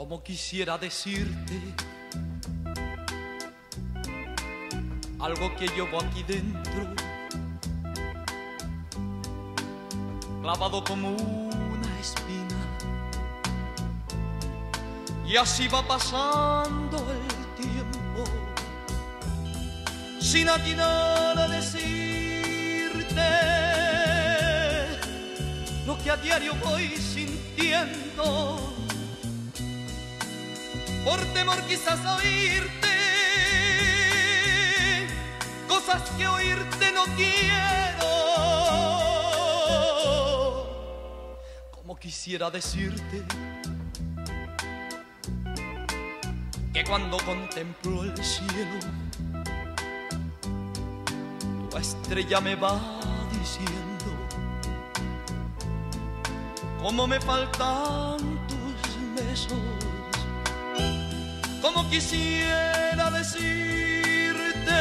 Como quisiera decirte algo que llevo aquí dentro, clavado como una espina, y así va pasando el tiempo sin atinar a decirte lo que a diario voy sintiendo, por temor quizás a oírte cosas que oírte no quiero. Como quisiera decirte que cuando contemplo el cielo, tu estrella me va diciendo cómo me faltan tus besos. Como quisiera decirte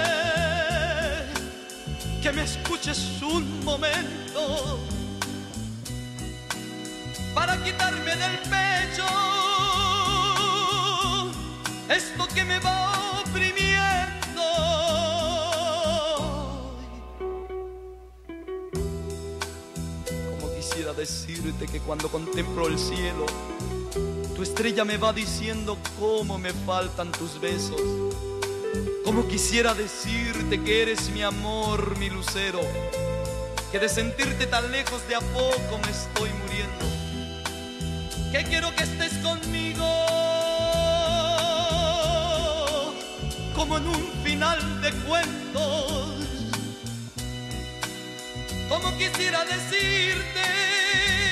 que me escuches un momento para quitarme del pecho esto que me va oprimiendo. Como quisiera decirte que cuando contemplo el cielo, tu estrella me va diciendo cómo me faltan tus besos. Como quisiera decirte que eres mi amor, mi lucero, que de sentirte tan lejos de a poco me estoy muriendo, que quiero que estés conmigo como en un final de cuentos. Como quisiera decirte